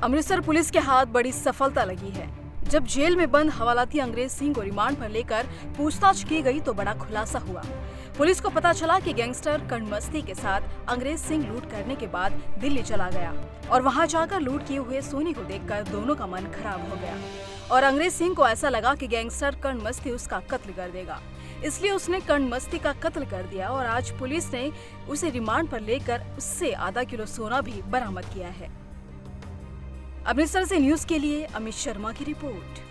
Amritsar police के हाथ बड़ी सफलता लगी है। जब जेल में बंद हवालाती अंग्रेज सिंह को रिमांड पर लेकर पूछताछ की गई तो बड़ा खुलासा हुआ। पुलिस को पता चला कि गैंगस्टर कणमस्ती के साथ अंग्रेज सिंह लूट करने के बाद दिल्ली चला गया और वहां जाकर लूट किए हुए सोने को देखकर दोनों का मन खराब हो गया और अंग्रेज सिंह को ऐसा लगा कि गैंगस्टर कणमस्ती उसका कत्ल कर देगा, इसलिए उसने कणमस्ती का कत्ल कर दिया और आज पुलिस ने उसे रिमांड पर लेकर उससे आधा किलो सोना भी बरामद किया है। अमृतसर से न्यूज के लिए अमित शर्मा की रिपोर्ट।